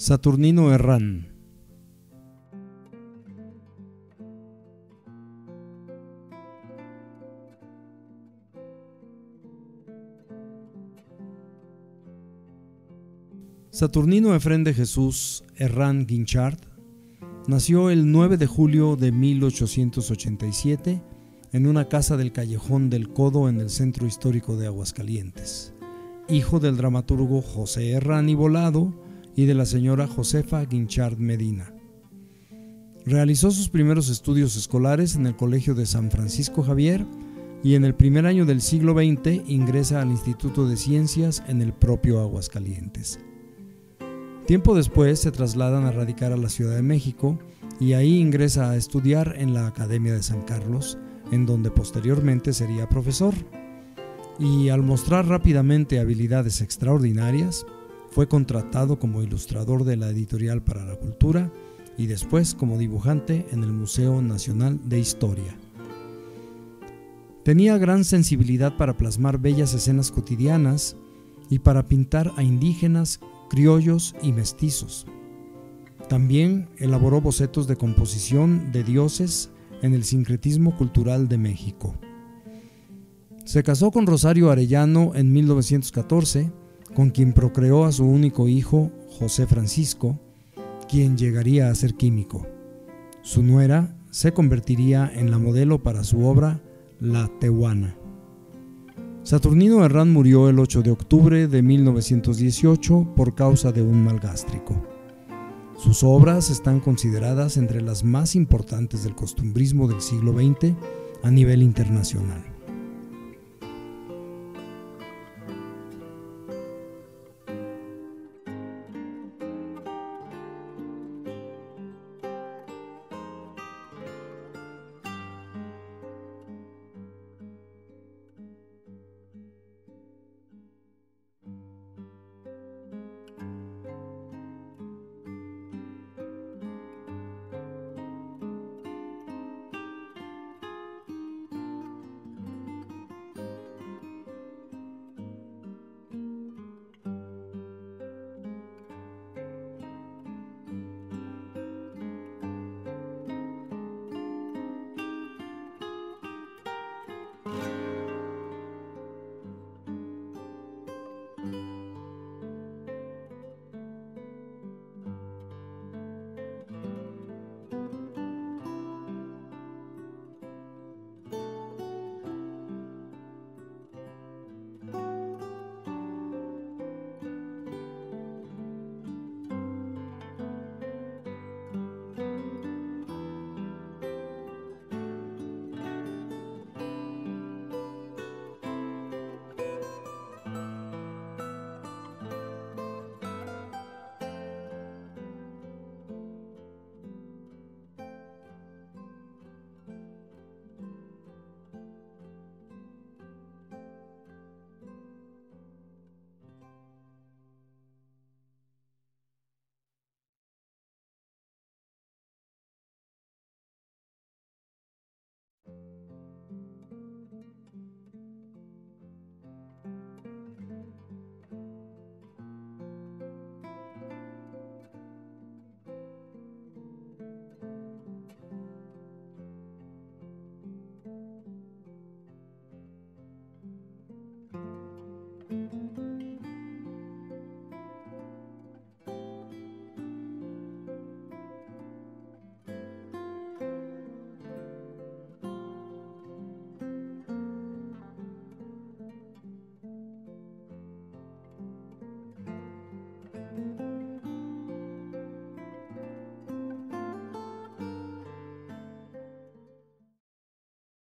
Saturnino Herrán. Saturnino Efrén de Jesús Herrán Guinchard nació el 9 de julio de 1887 en una casa del Callejón del Codo en el centro histórico de Aguascalientes, hijo del dramaturgo José Herrán y Volado y de la señora Josefa Guinchard Medina. Realizó sus primeros estudios escolares en el Colegio de San Francisco Javier y en el primer año del siglo XX ingresa al Instituto de Ciencias en el propio Aguascalientes. Tiempo después se trasladan a radicar a la Ciudad de México y ahí ingresa a estudiar en la Academia de San Carlos, en donde posteriormente sería profesor. Y al mostrar rápidamente habilidades extraordinarias, fue contratado como ilustrador de la Editorial para la Cultura y después como dibujante en el Museo Nacional de Historia. Tenía gran sensibilidad para plasmar bellas escenas cotidianas y para pintar a indígenas, criollos y mestizos. También elaboró bocetos de composición de dioses en el sincretismo cultural de México. Se casó con Rosario Arellano en 1914, con quien procreó a su único hijo, José Francisco, quien llegaría a ser químico. Su nuera se convertiría en la modelo para su obra La Tehuana. Saturnino Herrán murió el 8 de octubre de 1918 por causa de un mal gástrico. Sus obras están consideradas entre las más importantes del costumbrismo del siglo XX a nivel internacional.